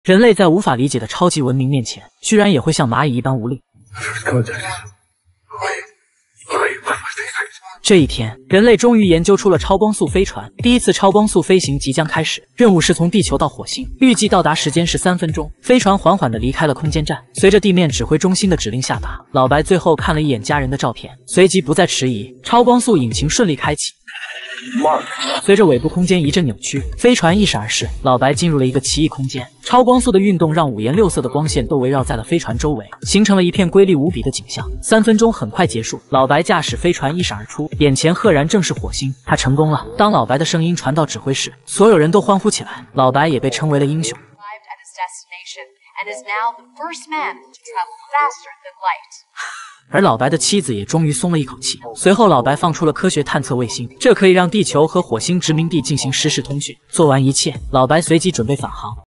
人类在无法理解的超级文明面前，居然也会像蚂蚁一般无力。这一天，人类终于研究出了超光速飞船，第一次超光速飞行即将开始。任务是从地球到火星，预计到达时间是3分钟。飞船缓缓地离开了空间站，随着地面指挥中心的指令下达，老白最后看了一眼家人的照片，随即不再迟疑，超光速引擎顺利开启。随着尾部空间一阵扭曲，飞船一闪而逝，老白进入了一个奇异空间。超光速的运动让五颜六色的光线都围绕在了飞船周围，形成了一片瑰丽无比的景象。3分钟很快结束，老白驾驶飞船一闪而出，眼前赫然正是火星，他成功了。当老白的声音传到指挥室，所有人都欢呼起来，老白也被称为了英雄。而老白的妻子也终于松了一口气。随后，老白放出了科学探测卫星，这可以让地球和火星殖民地进行实时通讯。做完一切，老白随即准备返航。